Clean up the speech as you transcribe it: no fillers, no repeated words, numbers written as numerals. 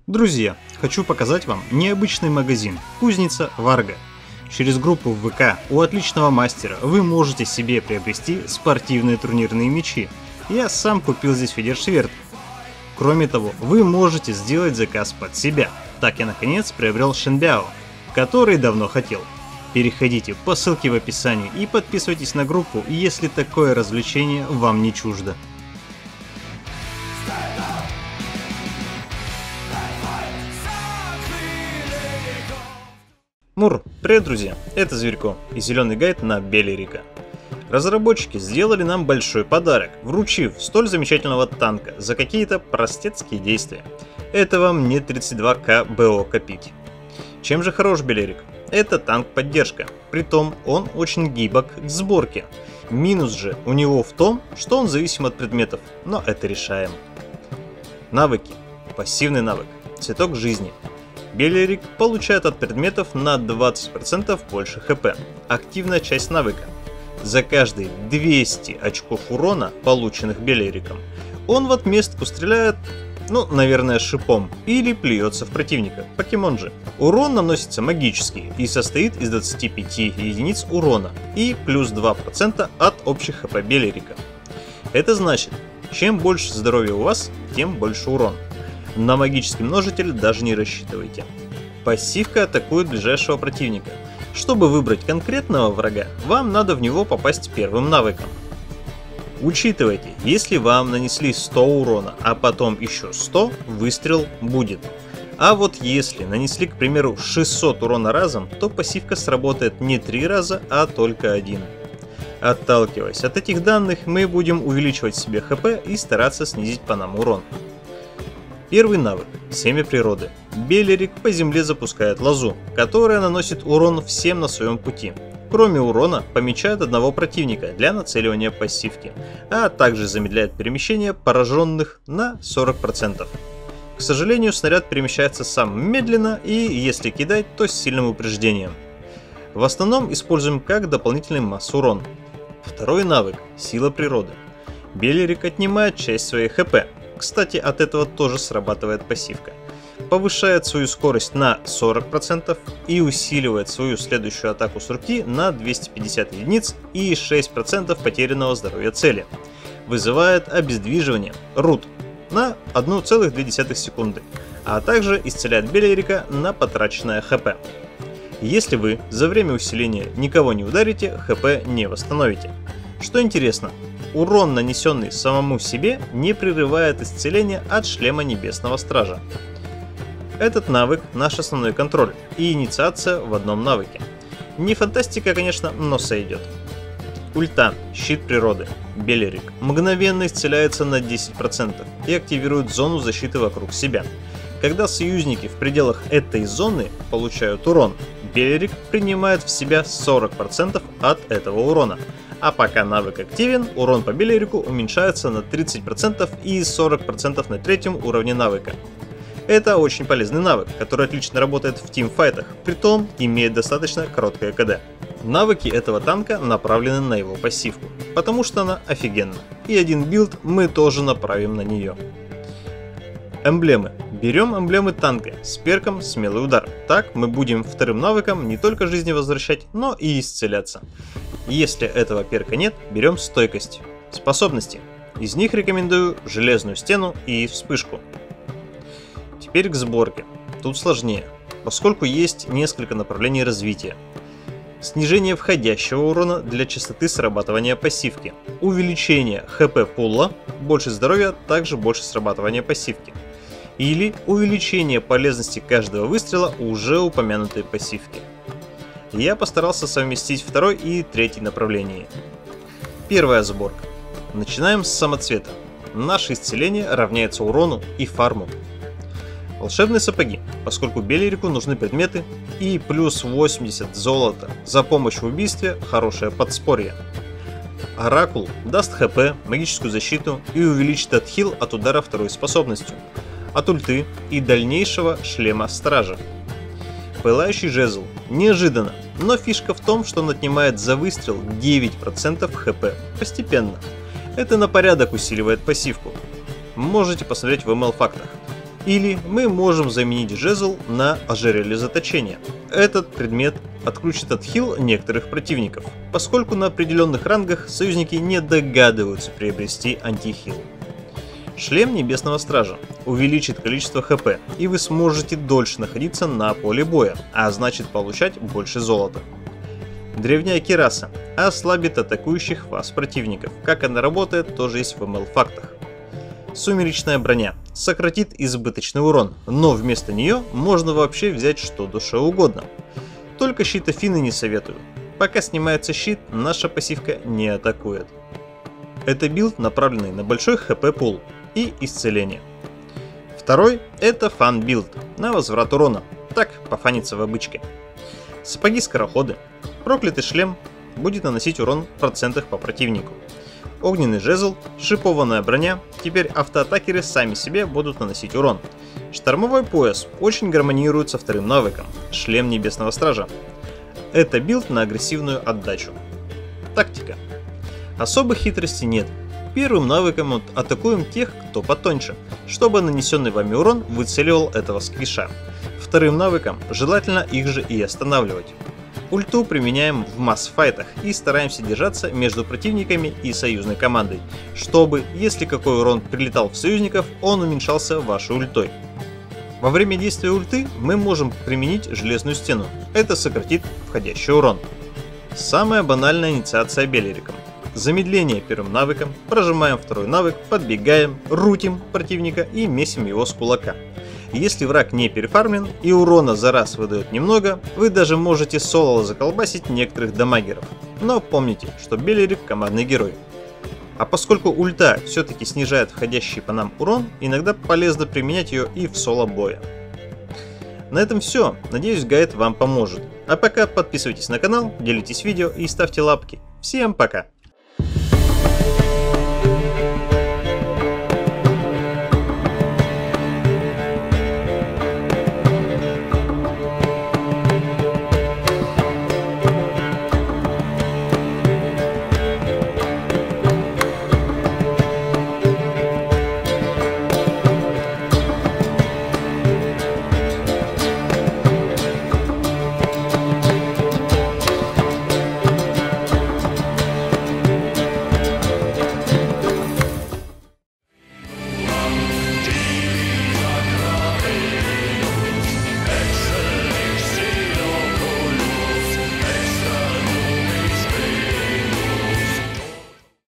Друзья, хочу показать вам необычный магазин «Кузница Варга». Через группу в ВК у отличного мастера вы можете себе приобрести спортивные турнирные мячи. Я сам купил здесь Федершверт. Кроме того, вы можете сделать заказ под себя. Так я наконец приобрел Шенбяо, который давно хотел. Переходите по ссылке в описании и подписывайтесь на группу, если такое развлечение вам не чуждо. Мур, привет, друзья! Это Зверько и зеленый гайд на Белерика. Разработчики сделали нам большой подарок, вручив столь замечательного танка за какие-то простецкие действия. Это вам не 32к БО копить. Чем же хорош Белерик? Это танк-поддержка, притом он очень гибок к сборке. Минус же у него в том, что он зависим от предметов, но это решаем. Навыки. Пассивный навык. Цветок жизни. Белерик получает от предметов на 20% больше хп. Активная часть навыка. За каждые 200 очков урона, полученных Белериком, он в отместку стреляет, наверное, шипом или плюется в противника. Покемон же. Урон наносится магический и состоит из 25 единиц урона и плюс 2% от общих хп Белерика. Это значит, чем больше здоровья у вас, тем больше урон. На магический множитель даже не рассчитывайте. Пассивка атакует ближайшего противника. Чтобы выбрать конкретного врага, вам надо в него попасть первым навыком. Учитывайте, если вам нанесли 100 урона, а потом еще 100, выстрел будет. А вот если нанесли, к примеру, 600 урона разом, то пассивка сработает не 3 раза, а только 1. Отталкиваясь от этих данных, мы будем увеличивать себе хп и стараться снизить по нам урон. Первый навык – Семя природы. Белерик по земле запускает лозу, которая наносит урон всем на своем пути. Кроме урона, помечает одного противника для нацеливания пассивки, а также замедляет перемещение пораженных на 40%. К сожалению, снаряд перемещается сам медленно и, если кидать, то с сильным упреждением. В основном используем как дополнительный масс-урон. Второй навык – Сила природы. Белерик отнимает часть своей хп. Кстати, от этого тоже срабатывает пассивка. Повышает свою скорость на 40% и усиливает свою следующую атаку с руки на 250 единиц и 6% потерянного здоровья цели. Вызывает обездвиживание рут на 1,2 секунды, а также исцеляет Белерика на потраченное хп. Если вы за время усиления никого не ударите, хп не восстановите. Что интересно, урон, нанесенный самому себе, не прерывает исцеление от шлема Небесного Стража. Этот навык – наш основной контроль и инициация в одном навыке. Не фантастика, конечно, но сойдет. Ульта – Щит природы. Белерик мгновенно исцеляется на 10% и активирует зону защиты вокруг себя. Когда союзники в пределах этой зоны получают урон, Белерик принимает в себя 40% от этого урона. А пока навык активен, урон по Белерику уменьшается на 30% и 40% на третьем уровне навыка. Это очень полезный навык, который отлично работает в тимфайтах, притом имеет достаточно короткое КД. Навыки этого танка направлены на его пассивку, потому что она офигенна, и один билд мы тоже направим на нее. Эмблемы. Берем эмблемы танка с перком «Смелый удар». Так мы будем вторым навыком не только жизни возвращать, но и исцеляться. Если этого перка нет, берем стойкость. Способности. Из них рекомендую железную стену и вспышку. Теперь к сборке. Тут сложнее, поскольку есть несколько направлений развития. Снижение входящего урона для частоты срабатывания пассивки. Увеличение хп пула, больше здоровья, также больше срабатывания пассивки. Или увеличение полезности каждого выстрела уже упомянутой пассивки. Я постарался совместить второй и третий направления. Первая сборка. Начинаем с самоцвета. Наше исцеление равняется урону и фарму. Волшебные сапоги, поскольку Белерику нужны предметы, и плюс 80 золота за помощь в убийстве – хорошее подспорье. Оракул даст хп, магическую защиту и увеличит отхил от удара второй способностью, от ульты и дальнейшего шлема стража. Пылающий жезл. Неожиданно, но фишка в том, что он отнимает за выстрел 9% хп постепенно. Это на порядок усиливает пассивку. Можете посмотреть в ML фактах. Или мы можем заменить жезл на ожерелье заточения. Этот предмет отключит от хил некоторых противников, поскольку на определенных рангах союзники не догадываются приобрести антихил. Шлем Небесного Стража увеличит количество хп, и вы сможете дольше находиться на поле боя, а значит получать больше золота. Древняя кираса ослабит атакующих вас противников. Как она работает, тоже есть в ML-фактах. Сумеречная броня сократит избыточный урон, но вместо нее можно вообще взять что душе угодно. Только щит Афины не советую. Пока снимается щит, наша пассивка не атакует. Это билд, направленный на большой хп пул и исцеление. Второй — это фан-билд на возврат урона. Так, пофаниться в обычке. Сапоги-скороходы. Проклятый шлем будет наносить урон в процентах по противнику. Огненный жезл, шипованная броня, теперь автоатакеры сами себе будут наносить урон. Штормовой пояс очень гармонирует со вторым навыком, шлем Небесного Стража. Это билд на агрессивную отдачу. Тактика. Особых хитростей нет. Первым навыком атакуем тех, кто потоньше, чтобы нанесенный вами урон выцеливал этого сквиша. Вторым навыком желательно их же и останавливать. Ульту применяем в масс-файтах и стараемся держаться между противниками и союзной командой, чтобы, если какой урон прилетал в союзников, он уменьшался вашей ультой. Во время действия ульты мы можем применить железную стену, это сократит входящий урон. Самая банальная инициация Белериком. Замедление первым навыком, прожимаем второй навык, подбегаем, рутим противника и месим его с кулака. Если враг не перефармлен и урона за раз выдает немного, вы даже можете соло заколбасить некоторых дамагеров. Но помните, что Белерик командный герой. А поскольку ульта все-таки снижает входящий по нам урон, иногда полезно применять ее и в соло боя. На этом все, надеюсь, гайд вам поможет. А пока подписывайтесь на канал, делитесь видео и ставьте лапки. Всем пока!